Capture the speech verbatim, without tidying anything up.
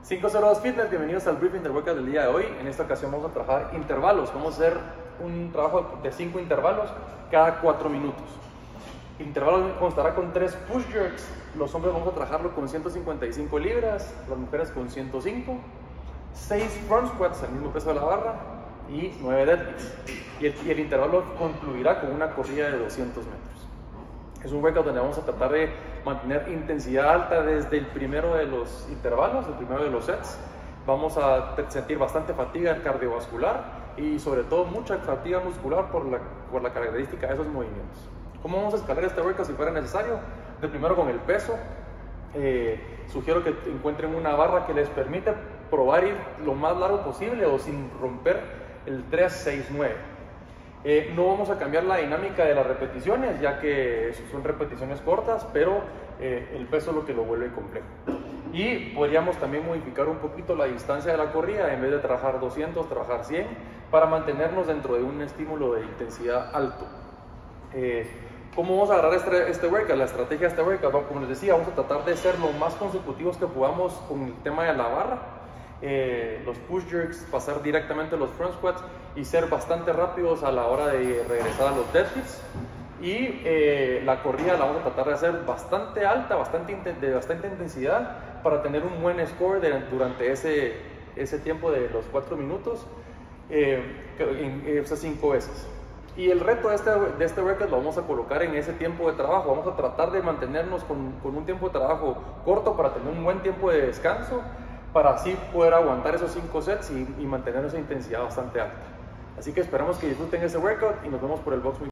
cinco cero dos Fitness, bienvenidos al briefing del workout del día de hoy. En esta ocasión vamos a trabajar intervalos. Vamos a hacer un trabajo de cinco intervalos cada cuatro minutos. Intervalos constará con tres push jerks. Los hombres vamos a trabajarlo con ciento cincuenta y cinco libras, las mujeres con ciento cinco. seis front squats al mismo peso de la barra y nueve deadlifts. Y el, y el intervalo concluirá con una corrida de doscientos metros. Es un workout donde vamos a tratar de mantener intensidad alta desde el primero de los intervalos, el primero de los sets. Vamos a sentir bastante fatiga cardiovascular y sobre todo mucha fatiga muscular por la, por la característica de esos movimientos. ¿Cómo vamos a escalar este workout si fuera necesario? De primero con el peso. Eh, sugiero que encuentren una barra que les permita probar ir lo más largo posible o sin romper el tres seis nueve. Eh, no vamos a cambiar la dinámica de las repeticiones, ya que son repeticiones cortas, pero eh, el peso es lo que lo vuelve complejo. Y podríamos también modificar un poquito la distancia de la corrida, en vez de trabajar doscientos, trabajar cien, para mantenernos dentro de un estímulo de intensidad alto. Eh, ¿Cómo vamos a agarrar este, este workout? La estrategia de este workout, como les decía, vamos a tratar de ser lo más consecutivos que podamos con el tema de la barra. Eh, los push jerks, pasar directamente a los front squats y ser bastante rápidos a la hora de regresar a los deadlifts. Y eh, la corrida la vamos a tratar de hacer bastante alta, bastante de bastante intensidad, para tener un buen score de, durante ese, ese tiempo de los cuatro minutos, eh, en esas cinco veces. Y el reto de este, de este workout lo vamos a colocar en ese tiempo de trabajo. Vamos a tratar de mantenernos con, con un tiempo de trabajo corto para tener un buen tiempo de descanso, para así poder aguantar esos cinco sets y, y mantener esa intensidad bastante alta. Así que esperamos que disfruten ese workout y nos vemos por el box muy